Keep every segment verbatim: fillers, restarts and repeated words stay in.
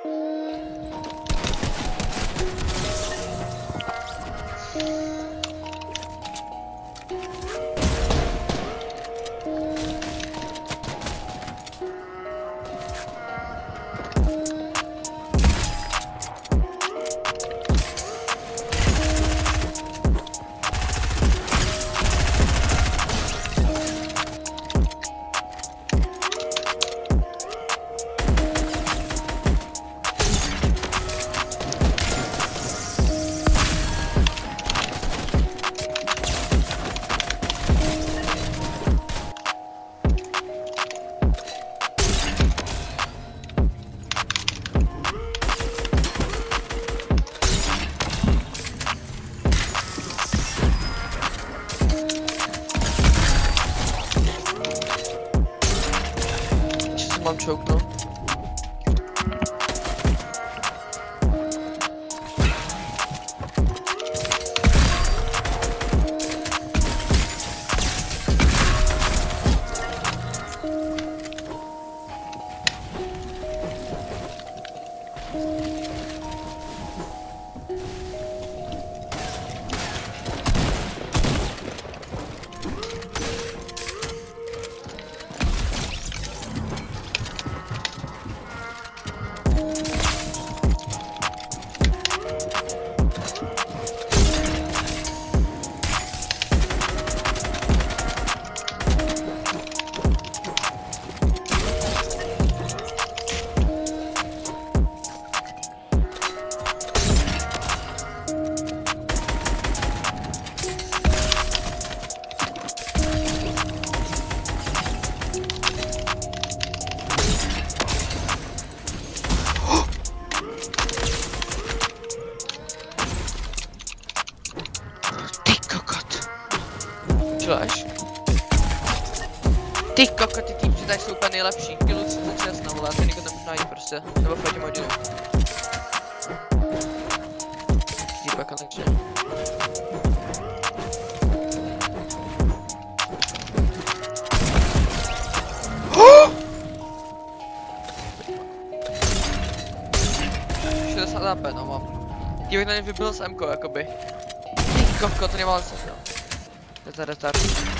Mám choke, no. Ty koko, ty týpci tady jsou úplně nejlepší. Kilu třicet šest na vole, ten nikdo nemůžu najít prostě. Nebo proti modinu. Týpek konečně. šedesát H P, no mám. Týpek na něm vybil s M ko, jakoby. Ty koko, to nemá se, no. Je to retard.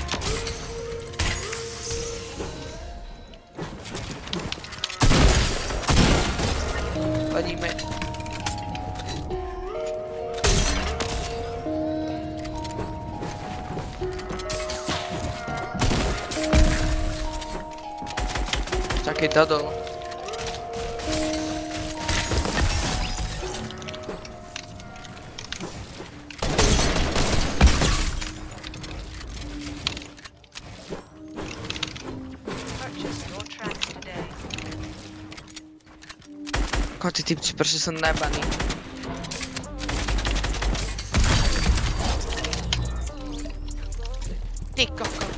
Vadíme. Čakej, dadol. Jako ty typci prostě jsou nebaný. Ty koko.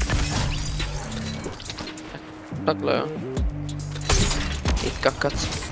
Takhle jo. Ty kakac.